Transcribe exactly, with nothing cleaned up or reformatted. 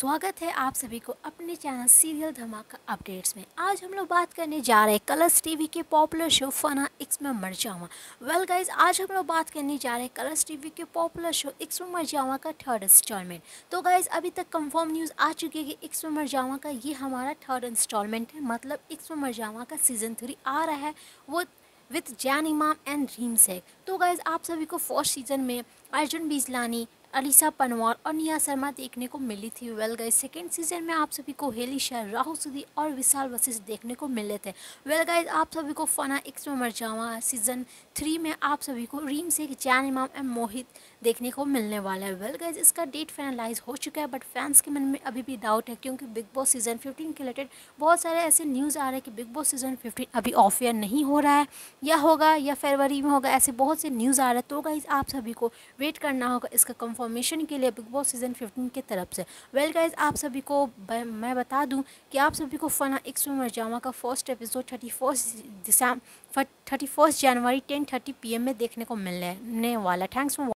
स्वागत है आप सभी को अपने चैनल सीरियल धमाका अपडेट्स में। आज हम लोग बात करने जा रहे हैं कलर्स टीवी के पॉपुलर शो फना इक्स में मर जावा। वेल गाइज, आज हम लोग बात करने जा रहे हैं कलर्स टीवी के पॉपुलर शो इक्स में मर जावा का थर्ड इंस्टॉलमेंट। तो गाइज, अभी तक कंफर्म न्यूज़ आ चुकी है कि इक्स में मर जावा का ये हमारा थर्ड इंस्टॉलमेंट है, मतलब इक्स में मर जावा का सीजन थ्री आ रहा है, वो विथ जैन इमाम एंड रीम शेख। तो गाइज, आप सभी को फर्स्ट सीजन में अर्जुन बीजलानी, अलीसा पनवार और निया शर्मा देखने को मिली थी। वेल गाइज, सेकेंड सीजन में आप सभी को हेली शेर, राहुल सुधी और विशाल वशिष्ठ देखने को मिले थे। वेल गाइज, आप सभी को फना इक्स में मर जावा सीजन थ्री में आप सभी को रीम शेख, जैन इमाम एंड मोहित देखने को मिलने वाला है। वेल गाइज, इसका डेट फाइनलाइज हो चुका है, बट फैंस के मन में अभी भी डाउट है, क्योंकि बिग बॉस सीजन फिफ्टीन के रिलेटेड बहुत सारे ऐसे न्यूज़ आ रहे हैं कि बिग बॉस सीजन फिफ्टीन अभी ऑफ एयर नहीं हो रहा है, या होगा या फरवरी में होगा, ऐसे बहुत से न्यूज़ आ रहे हैं। तो गाइज, आप सभी को वेट करना होगा इसका कंफर्मेशन के लिए बिग बॉस सीजन फिफ्टीन की तरफ से। वेल गाइज, आप सभी को मैं बता दूं कि आप सभी को फना इक्स में मर जावा का first episode thirty first December thirty first January ten thirty P M में देखने को मिलने वाला है। Thanks for